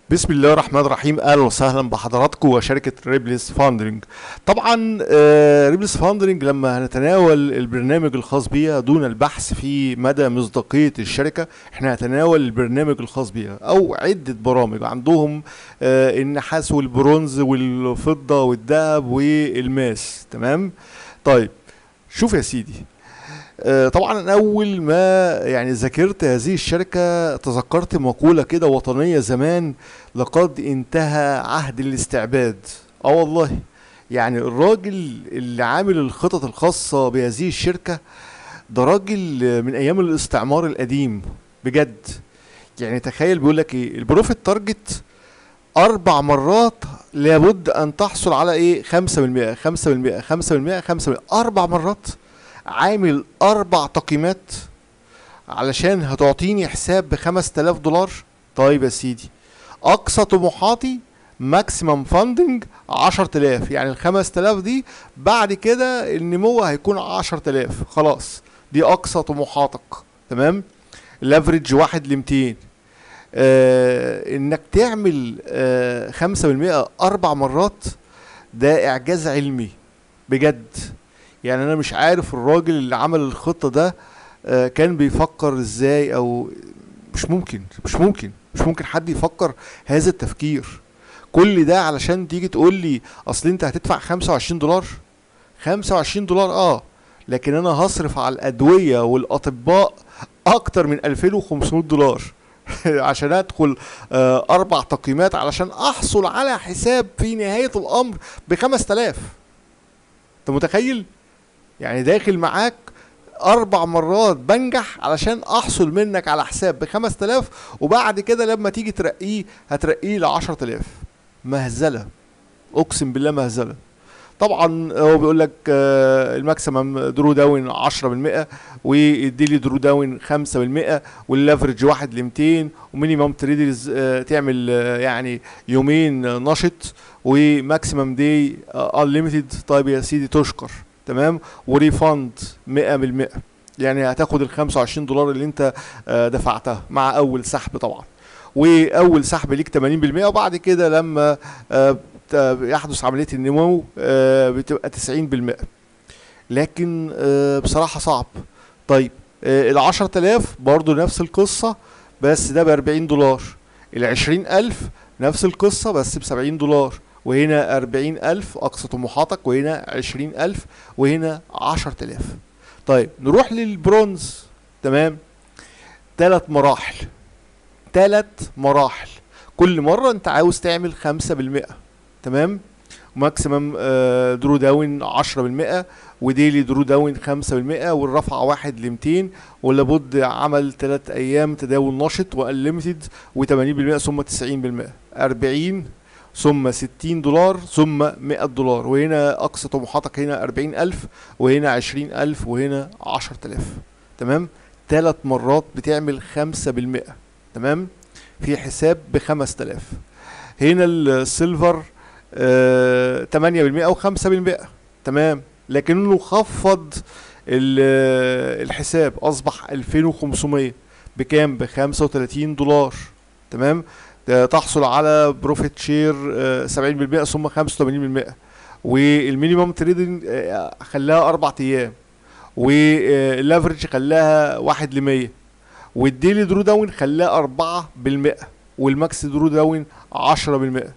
بسم الله الرحمن الرحيم. اهلا وسهلا بحضراتكم وشركه ريبلس فاوندرنج. طبعا ريبلس فاوندرنج لما هنتناول البرنامج الخاص بيها دون البحث في مدى مصداقيه الشركه، احنا هنتناول البرنامج الخاص بيها او عده برامج عندهم، النحاس والبرونز والفضه والذهب والماس. تمام. طيب شوف يا سيدي، طبعا أنا اول ما يعني ذاكرت هذه الشركة تذكرت مقولة كده وطنية زمان: لقد انتهى عهد الاستعباد. اه والله، يعني الراجل اللي عامل الخطط الخاصة بهذه الشركة ده راجل من ايام الاستعمار القديم بجد. يعني تخيل بيقول لك ايه البروفيت تارجت: 4 مرات لابد ان تحصل على ايه 5%، 5%، 5%، 5%. 4 مرات، عامل 4 تقييمات علشان هتعطيني حساب ب5000 دولار. طيب يا سيدي، اقصى طموحاتي ماكسيمم فاندنج 10000، يعني ال5000 دي بعد كده النمو هيكون 10000. خلاص، دي اقصى طموحاتك. تمام. لافريج 1 ل 200. انك تعمل 5% 4 مرات، ده اعجاز علمي بجد. يعني انا مش عارف الراجل اللي عمل الخطة ده كان بيفكر ازاي، او مش ممكن حد يفكر هذا التفكير. كل ده علشان تيجي تقول لي اصل انت هتدفع 25 دولار. 25 دولار لكن انا هصرف على الادوية والاطباء اكتر من 2500 دولار عشان ادخل 4 تقييمات علشان احصل على حساب في نهاية الامر ب5000. انت متخيل؟ يعني داخل معاك 4 مرات بنجح علشان احصل منك على حساب ب5000، وبعد كده لما تيجي ترقيه هترقيه ل10000. مهزلة، اقسم بالله مهزلة. طبعا هو بيقول لك الماكسيمم درو داون 10%، والديلي درو داون 5%، واللافرج 1 ل 200، ومينيمم تريدرز تعمل يعني يومين نشط، وماكسيمم دي انليمتد. طيب يا سيدي تشكر. تمام. وريفاند 100%، يعني هتاخد ال25 دولار اللي انت دفعتها مع اول سحب طبعا. واول سحب ليك 80%، وبعد كده لما يحدث عملية النمو بتبقى 90%. لكن بصراحة صعب. طيب ال10000 برضو نفس القصة، بس ده ب40 دولار. ال20000 نفس القصة بس ب70 دولار. وهنا 40000 أقصى طموحاتك، وهنا 20000، وهنا 10000. طيب نروح للبرونز. تمام. 3 مراحل، 3 مراحل. كل مرة انت عاوز تعمل 5%. تمام. ماكسيمم درو داون 10%، وديلي درو داون 5%، والرفعة 1 ل 200، ولابد عمل 3 أيام تداول نشط وانليمتد و80%، ثم 90%. 40 ثم 60 دولار ثم 100 دولار. وهنا أقصى طموحاتك هنا 40000، وهنا 20000، وهنا 10000. تمام. 3 مرات بتعمل 5%. تمام. في حساب ب5000. هنا السيلفر 8% او 5%. تمام. لكنه خفض الحساب، اصبح 2500. بكام؟ ب35 دولار. تمام. تحصل على بروفيت شير 70% ثم 85%. والمينيمم تريدنج خلاها 4 ايام، واللافرج خلاها 1 ل 100، والديلي درو داون خلاها 4%، والماكس درو داون 10%.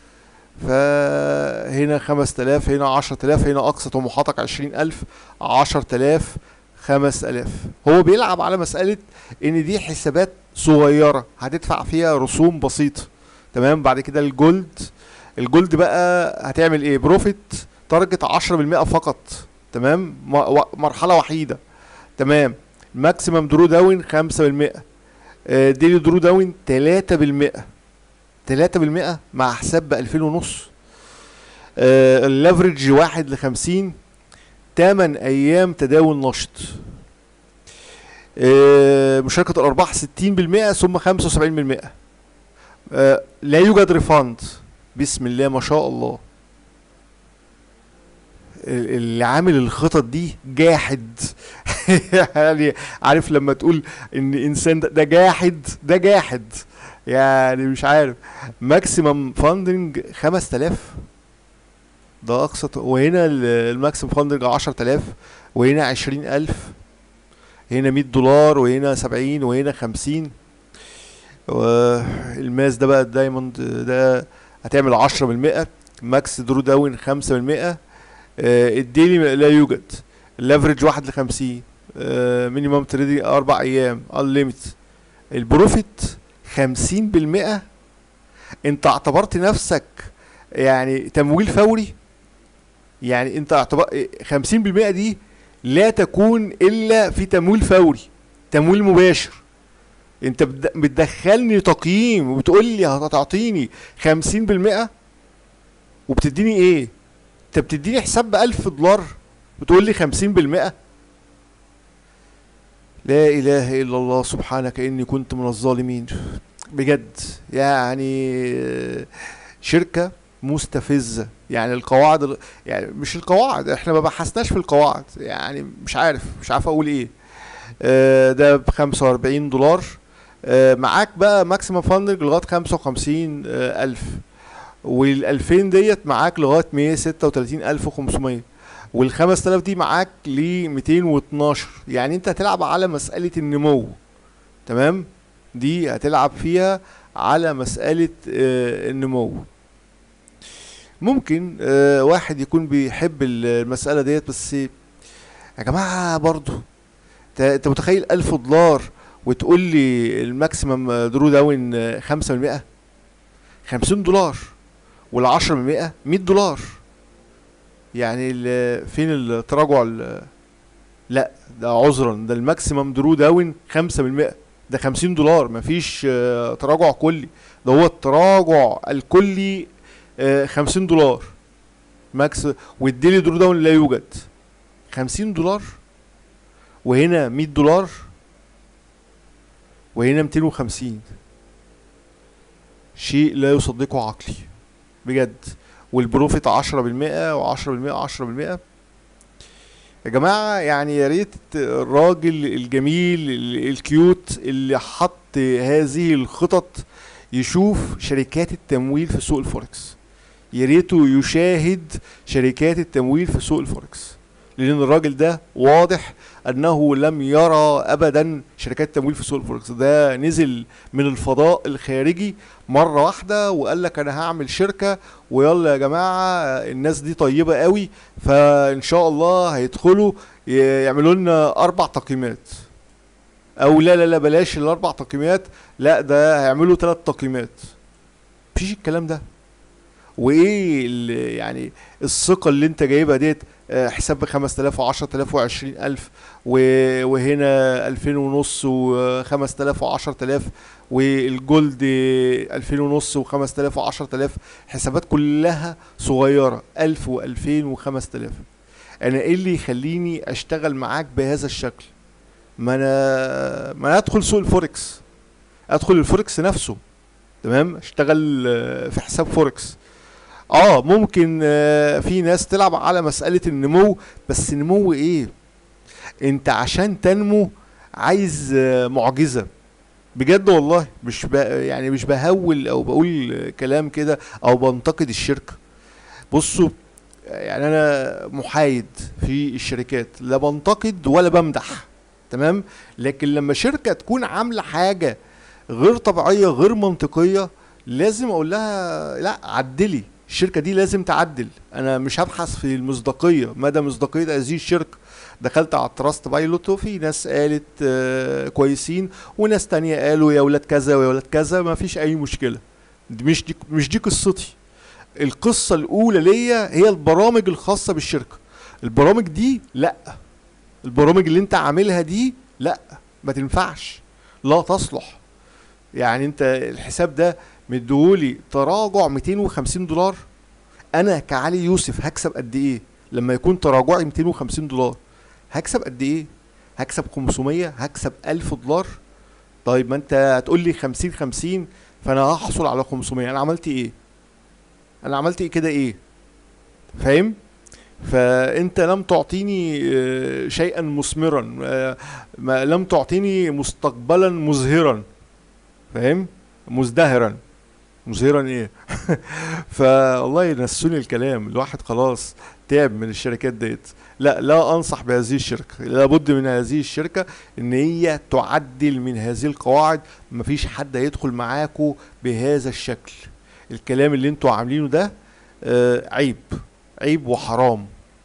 فهنا 5000، هنا 10000، هنا اقصى طموحاتك 20000، 10000، 5000. هو بيلعب على مسألة ان دي حسابات صغيرة هتدفع فيها رسوم بسيطة. تمام. بعد كده الجولد بقى هتعمل ايه؟ بروفيت تارجت 10% فقط. تمام. مرحلة وحيدة. تمام. ماكسيمم درو داون 5%، ديلي درو داون 3%. 3% مع حساب ب2500. اللافرج 1 ل50، 8 ايام تداول نشط. مشاركة الارباح 60% ثم 75%. لا يوجد ريفاند. بسم الله ما شاء الله. اللي عامل الخطط دي جاحد يعني عارف لما تقول ان انسان ده جاحد، ده جاحد. يعني مش عارف. ماكسيمم فاندنج 5000، ده اقصى وهنا الماكسيمم فاندنج 10000، وهنا 20000، هنا 100 دولار، وهنا 70، وهنا 50. والماس ده بقى الدايموند ده هتعمل 10%. ماكس درو داون 5%. الديلي لا يوجد. الليفرج 1 ل 50. مينيمم تريدنج 4 ايام انليميت. البروفيت 50%. انت اعتبرت نفسك يعني تمويل فوري؟ يعني انت اعتبر 50% دي لا تكون الا في تمويل فوري، تمويل مباشر. انت بتدخلني تقييم وبتقول لي هتعطيني 50%، وبتديني ايه؟ انت بتديني حساب ب1000 دولار وتقول لي 50%؟ لا اله الا الله، سبحانك اني كنت من الظالمين. بجد يعني شركة مستفزة. يعني القواعد يعني مش القواعد، احنا ما بحثناش في القواعد، يعني مش عارف اقول ايه. ده ب45 دولار. معاك بقى ماكسيمم فاندنج لغاية 55 ألف، وال2000 ديت معاك لغاية 136,500، وال5000 دي معاك ل212. يعني انت هتلعب على مسألة النمو. تمام، دي هتلعب فيها على مسألة النمو. ممكن واحد يكون بيحب المسألة ديت، بس يا جماعة برضو انت متخيل 1000 دولار وتقول لي الماكسيمم درو داون 5%؟ 50 دولار، وال10% 100 دولار. يعني فين التراجع لا ده عذرا، ده الماكسيمم درو داون 5%. ده 50 دولار، مفيش تراجع كلي. ده هو التراجع الكلي 50 دولار ماكس. والديلي درو داون لا يوجد. 50 دولار، وهنا 100 دولار، وهنا 250. شيء لا يصدقه عقلي بجد. والبروفيت 10%، و10%، 10%. يا جماعة يعني يا ريت الراجل الجميل الكيوت اللي حط هذه الخطط يشوف شركات التمويل في سوق الفوركس. يا ريته يشاهد شركات التمويل في سوق الفوركس، لان الراجل ده واضح انه لم يرى ابدا شركات تمويل في سوق الفوركس. ده نزل من الفضاء الخارجي مرة واحدة وقال لك انا هعمل شركة، ويلا يا جماعة الناس دي طيبة قوي، فان شاء الله هيدخلوا يعملوا لنا 4 تقييمات. او لا لا لا، بلاش ال4 تقييمات، لا ده هيعملوا 3 تقييمات. مفيش الكلام ده. وايه يعني الثقة اللي انت جايبها ديت؟ حساب ب5000 و10000 و20000، وهنا 2500 و5000 و10000، والجولد 2500 و5000 و10000. حسابات كلها صغيرة، 1000 و2000 و5000. انا ايه اللي يخليني اشتغل معاك بهذا الشكل؟ ما انا ادخل سوق الفوركس، ادخل الفوركس نفسه. تمام، اشتغل في حساب فوركس. ممكن في ناس تلعب على مسألة النمو، بس نمو ايه؟ انت عشان تنمو عايز معجزة بجد والله. يعني مش بهول او بقول كلام كده او بنتقد الشركة. بصوا، يعني انا محايد في الشركات، لا بنتقد ولا بمدح. تمام، لكن لما شركة تكون عاملة حاجة غير طبيعية غير منطقية، لازم اقول لها لا عدلي، الشركة دي لازم تعدل. انا مش هبحث في المصداقية، مدى مصداقية هذه الشركة. دخلت على التراست بايلوت وفي ناس قالت كويسين، وناس تانية قالوا يا ولاد كذا ويا ولاد كذا، ما فيش اي مشكلة. مش دي قصتي. القصة الاولى ليا هي البرامج الخاصة بالشركة. البرامج دي لا، البرامج اللي انت عاملها دي لا، ما تنفعش، لا تصلح. يعني انت الحساب ده مديهولي تراجع 250 دولار. انا كعلي يوسف هكسب قد ايه لما يكون تراجعي 250 دولار؟ هكسب قد ايه؟ هكسب 500، هكسب 1000 دولار. طيب ما انت هتقول لي 50 فانا هحصل على 500. انا عملت ايه؟ انا عملت ايه كده ايه؟ فاهم؟ فانت لم تعطيني شيئا مثمرا، لم تعطيني مستقبلا مزهرا. فاهم؟ مزدهرا. مزهرا ايه؟ فوالله نسوني الكلام، الواحد خلاص تعب من الشركات ديت. لا، لا انصح بهذه الشركه، لابد من هذه الشركه ان هي تعدل من هذه القواعد. مفيش حد هيدخل معاكو بهذا الشكل. الكلام اللي انتوا عاملينه ده عيب، عيب وحرام.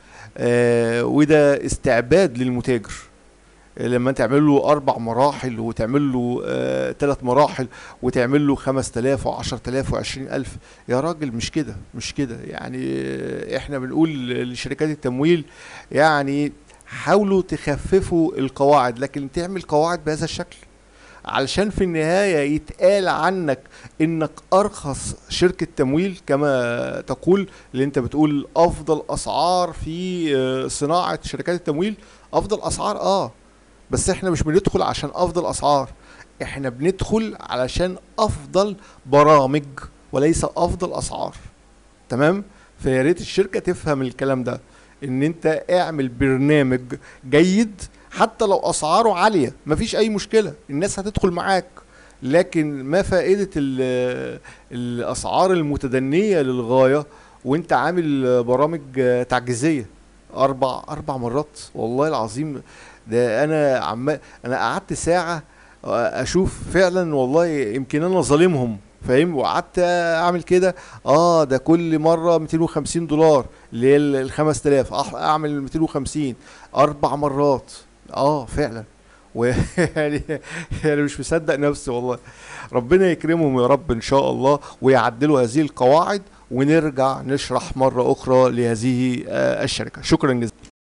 وده استعباد للمتاجر. لما تعمل له 4 مراحل وتعمل له 3 مراحل وتعمل له 5000 و10000 و20000، يا راجل مش كده، مش كده يعني. احنا بنقول لشركات التمويل يعني حاولوا تخففوا القواعد، لكن تعمل قواعد بهذا الشكل علشان في النهاية يتقال عنك انك ارخص شركة تمويل، كما تقول اللي انت بتقول افضل اسعار في صناعة شركات التمويل. افضل اسعار بس احنا مش بندخل عشان افضل اسعار، احنا بندخل علشان افضل برامج وليس افضل اسعار. تمام؟ فيا ريت الشركة تفهم الكلام ده، ان انت اعمل برنامج جيد حتى لو اسعاره عالية، مفيش اي مشكلة، الناس هتدخل معاك. لكن ما فائدة الاسعار المتدنية للغاية وانت عامل برامج تعجيزية؟ 4 مرات والله العظيم. ده انا قعدت ساعة اشوف فعلا، والله يمكن انا ظالمهم فاهم، وقعدت اعمل كده. ده كل مرة 250 دولار اللي هي ال 5000، اعمل 250 4 مرات. فعلا. ويعني يعني مش مصدق نفسي والله. ربنا يكرمهم يا رب ان شاء الله، ويعدلوا هذه القواعد، ونرجع نشرح مرة اخرى لهذه الشركة. شكرا جزيلا.